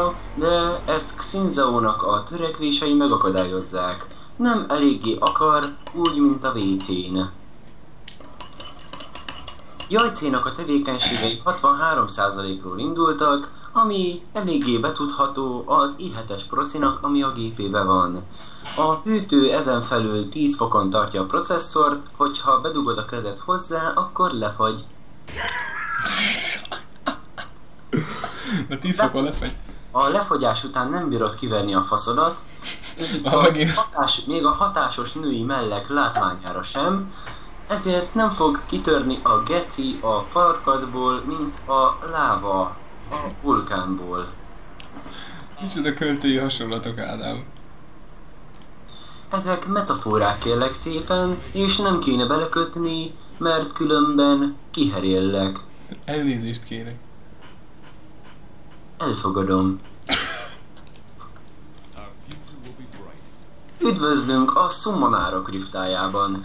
de ezt Xinzao-nak a törekvései megakadályozzák. Nem eléggé akar, úgy, mint a WC-n. Jajcénak a tevékenységei 63%-ról indultak, ami eléggé betudható az i7-es procinak, ami a gépébe van. A hűtő ezen felül 10 fokon tartja a processzort, hogyha bedugod a kezed hozzá, akkor lefagy. A 10 fokon lefagy? A lefagyás után nem bírod kiverni a faszodat, még a hatásos női mellek látványára sem, ezért nem fog kitörni a geci a farkadból, mint a láva a vulkánból. Micsoda költői hasonlatok, Ádám. Ezek metaforák kérlek szépen, és nem kéne belekötni, mert különben kiheréllek. Elnézést kérek. Elfogadom. Üdvözlünk a szummonárok kriptájában.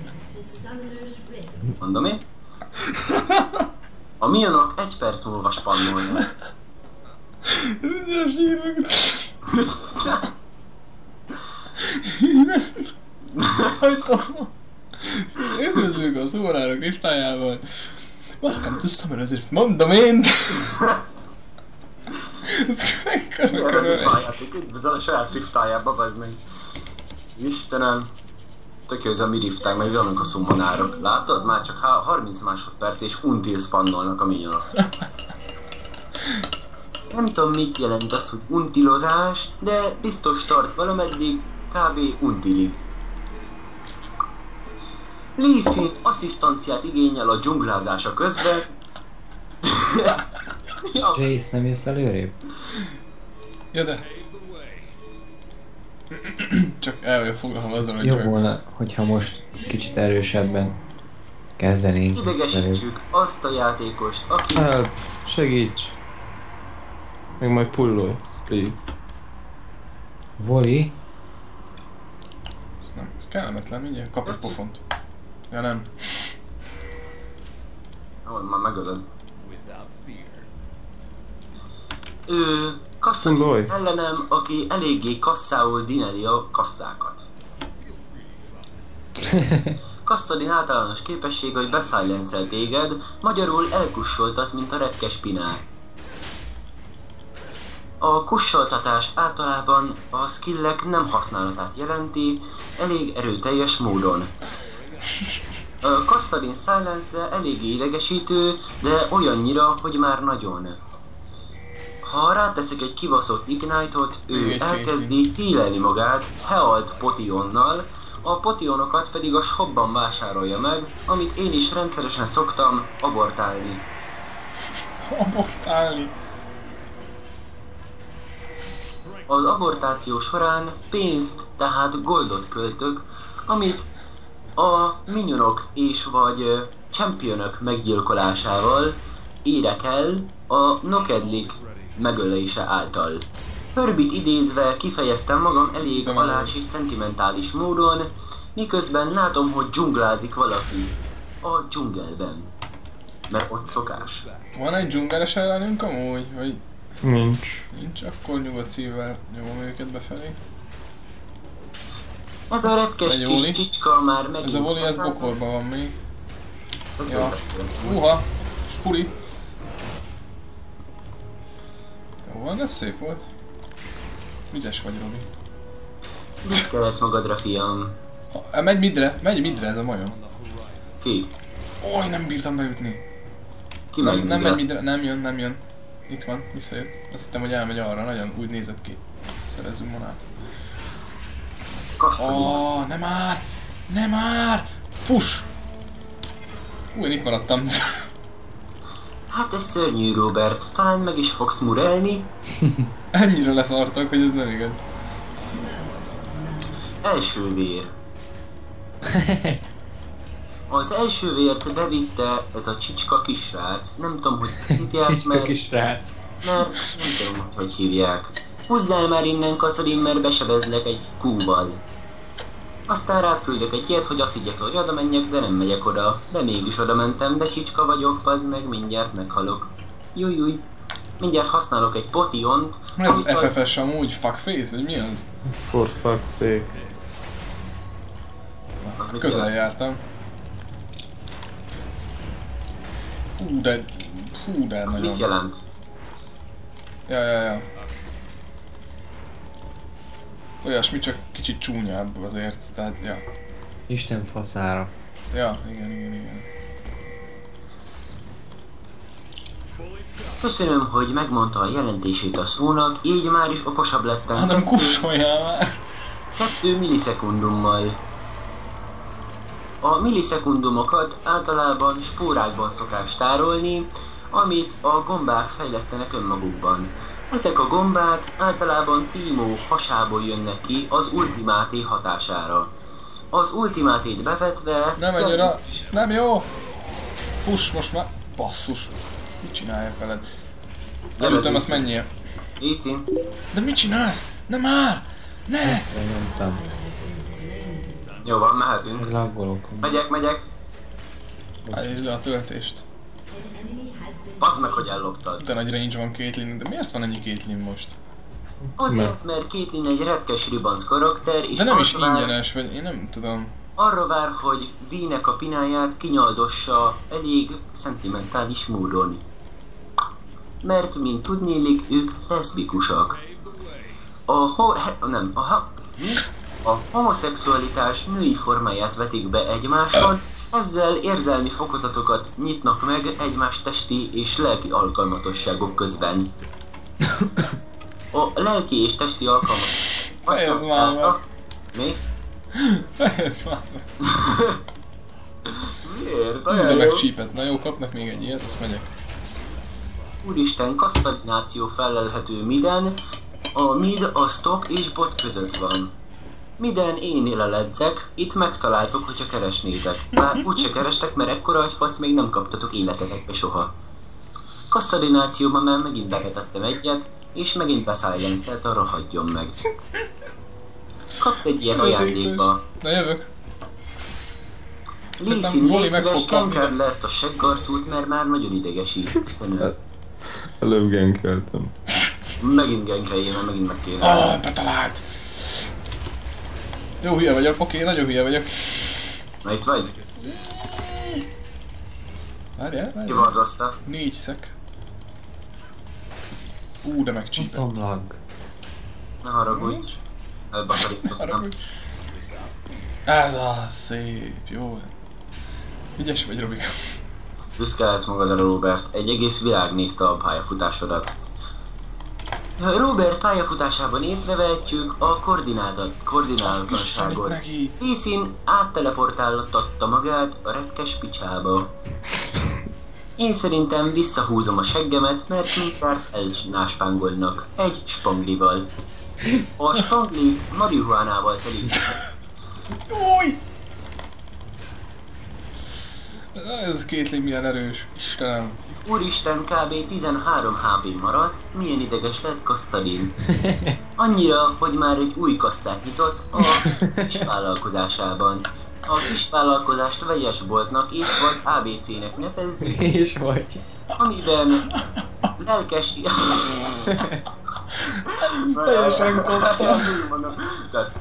Mondom én? A minionok 1 perc múlva spannolnak. De sírok. Üdvözlünk a szummonárok kriptájában. Welcome to Summoners Rift. Mondom én! Üdvözöl a saját riftájába, bazd meg. Istenem. Tök jó, ez a mi riftáj, meg vannak a szummonárok. Látod? Már csak 30 másodperc és until spannolnak a minionok. Nem tudom, mit jelent az, hogy untilozás, de biztos tart valameddig, kb. Untilig. Lee Sin asszisztanciát igényel a dzsunglázása közben. Ja. Jace, nem jössz előrébb? Ja, de... Csak el vagyok fogalmazom, hogy... Jobb volna, hogyha most kicsit erősebben kezdenénk. Idegesítsük azt a játékost, aki... Help! Segíts! Meg majd pullolj, please. Voli? Ez kellemetlen, mindjárt kap egy pofont. Ja nem. Már megölöd. Kasszani ellenem, aki eléggé kasszául dineli a kasszákat. Kasszadin általános képesség, hogy beszilencer téged, magyarul elkussoltat, mint a retkes pinák. A kussoltatás általában a skillek nem használatát jelenti, elég erőteljes módon. A Kasszadin silencer eléggé idegesítő, de olyannyira, hogy már nagyon. Ha ráteszek egy kibaszott Ignite-ot, ő elkezdi healelni magát Healt Potionnal, a potionokat pedig a shopban vásárolja meg, amit én is rendszeresen szoktam abortálni. Abortálni? Az abortáció során pénzt, tehát goldot költök, amit a minionok és vagy championok meggyilkolásával érek el a Nokedlik megölése által. Herbit idézve kifejeztem magam elég alás és szentimentális módon, miközben látom, hogy dzsunglázik valaki a dzsungelben. Mert ott szokás. Van egy dzsungeles ellenünk amúgy? Vagy... Nincs. Nincs? Akkor nyugodt szívvel nyomom őket befelé. Ez a retkes kis csicska már megint... Ez a voli, ez bokorban van még. Ja. Uha! Spuri! Jó van, ez szép volt. Ügyes vagy, Robi. Büszke magadra, fiam. Megy midre ez a majom. Ki? Ój, nem bírtam beütni. Ki megy midre? Nem megy midre, nem jön. Itt van, visszajött. Azt hittem, hogy elmegy arra, nagyon úgy nézett ki. Szerezzünk manát. Kasszolni. Ne már! Push! Én itt maradtam. Hát ez szörnyű, Robert. Talán meg is fogsz murelni. Ennyire leszartak, hogy ez nem igaz. Első vér. Az első vért bevitte ez a csicska kisrác. Nem tudom, hogy hívják, mert... kisrác. Mert nem tudom, hogy hívják. Húzzál már innen, Kasszadin, mert besebezlek egy kúval. Aztán rád küldök egy ilyet, hogy azt higgyed, hogy oda menjek, de nem megyek oda. De mégis oda mentem, de csicska vagyok, pazd meg, mindjárt meghalok. Júj. mindjárt használok egy potiont. Ez FFS amúgy? Fuckface? Vagy mi az? For fuck's sake. Az mit Közel jelent? jártam. Hú, de Az nagyon. mit jelent? Ja. Olyasmi, csak kicsit csúnyább azért, tehát ja. Isten faszára. Ja, igen. Köszönöm, hogy megmondta a jelentését a szónak, így már is okosabb lettem. Hanem kussoljál már! 2 millisekundummal. A millisekundumokat általában spórákban szokás tárolni, amit a gombák fejlesztenek önmagukban. Ezek a gombák általában Teemo hasából jönnek ki az ultimáté hatására. Az ultimátét bevetve... Nem megy oda! Nem jó! Push most már! Basszus! Mit csináljak veled? Előttem, azt menjél! Észín. De mit csinálsz? Nem már! Ne! Ezt nyomtam. Jó van, mehetünk. Meglaggolok. Megyek. Állítsd le a töltést. Bazd meg, hogy elloptad. De nagy range van Caitlyn, de miért van ennyi Caitlyn most? Azért, mert Caitlyn egy retkes ribanc karakter, és De nem is arra vár, ingyenes, vagy én nem tudom. arra vár, hogy V-nek a pináját kinyaldossa elég szentimentális módon. Mert, mint tudnélik, ők leszbikusak. A homoszexualitás női formáját vetik be egymáson, ezzel érzelmi fokozatokat nyitnak meg egymás testi és lelki alkalmatosságok közben. A lelki és testi alkalmatosságok... Fejezd már meg. Mi? Ez már. Miért? De Olyan jó. megcsípett. Na jó, kapnak még egy ilyet, azt megyek. Úristen, kasszalináció felelhető miden. A mid a stock és bot között van. Miden énél a ledzek, itt megtaláltok, hogyha keresnétek. Bár úgyse kerestek, mert ekkora agyfasz még nem kaptatok életetekbe soha. Kasszalinációban már megint bevetettem egyet, és megint beszilencelt, arra hagyjon meg. Kapsz egy ilyet ajándékba. Na jövök. Lee Szerintem Sin, Voli légy meg szíves, fog kapni, kenkerd de- le ezt a seggarcút, mert már nagyon idegesít. Köszönöm. Előbb gankeltem. Megint genkeljél, mert megint meg kéne. Betalált! Jó hülye vagyok, oké, nagyon hülye vagyok. Na itt vagy? Várjál. Kivardozta. 4 szek. De megcsípett. Szomlag. Ne haragudj. Elbakarítottam. Haragudj. Ez az szép, jó. Ügyes vagy, Robika. Büszke lehetsz magadra, Robert. Egy egész világ nézte a pályafutásodat. Robert pályafutásában észrevehetjük a koordinálatlanságot. neki. Lee Sin átteleportáltatta magát a retkes picsába. Én szerintem visszahúzom a seggemet, mert mindjárt elnáspángolnak. Egy spanglival. A spanglit marihuánával telik. Új! Na, ez a Caitlyn milyen erős, Istenem. Úristen, kb. 13 HP maradt, milyen ideges lett Kasszalin. Annyira, hogy már egy új kasszát nyitott a kisvállalkozásában. A kisvállalkozást vegyes boltnak és vagy ABC-nek nevezzük, És vagy. amiben lelkes... Teljesen koptam. Tehát,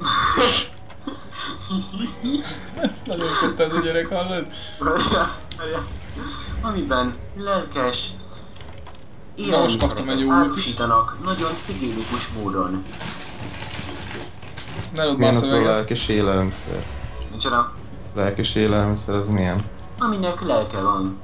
Ezt nagyon kopta ez a gyerek, hallod? amiben lelkes Na, most kaptam egy élelmiszereket újat. árusítanak nagyon higiénikus módon. Ne add már Milyen az a szöveget. lelkes élelmiszer? Micsoda? Lelkes élelmiszer az milyen? Aminek lelke van.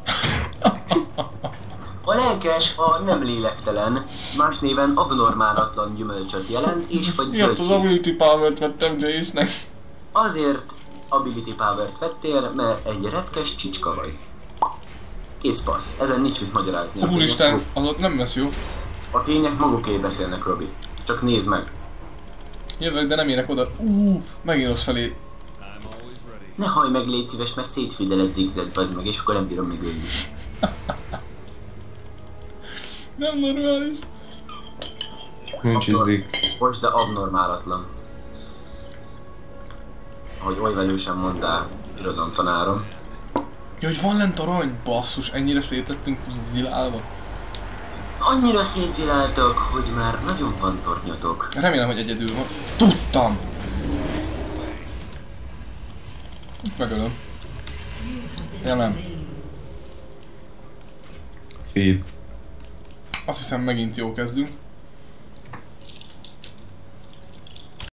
A lelkes a nem lélektelen, más néven abnormálatlan gyümölcsöt jelent, és vagy Miatt az zöldség. ability power-t vettem Jace-nek. Azért ability power-t vettél, mert egy retkes csicska vagy. Kész passz, ezen nincs mit magyarázni. A Úristen, tények, az ott nem lesz jó. a tények maguké beszélnek, Robi. Csak nézd meg. Jövök, de nem érek oda. Megint rossz felé. Ne hajj meg, légy szíves, mert szétfideled zigzag vagy meg, és akkor nem bírom megölni. Nem normális. Nincs izzik. Most, de abnormálatlan. Ahogy oly velősen mondál, Annyira szétsziláltak, hogy már nagyon van tornyotok. Remélem, hogy egyedül van. Tudtam! Megölöm. Ja nem. Feed. Azt hiszem megint jó kezdünk.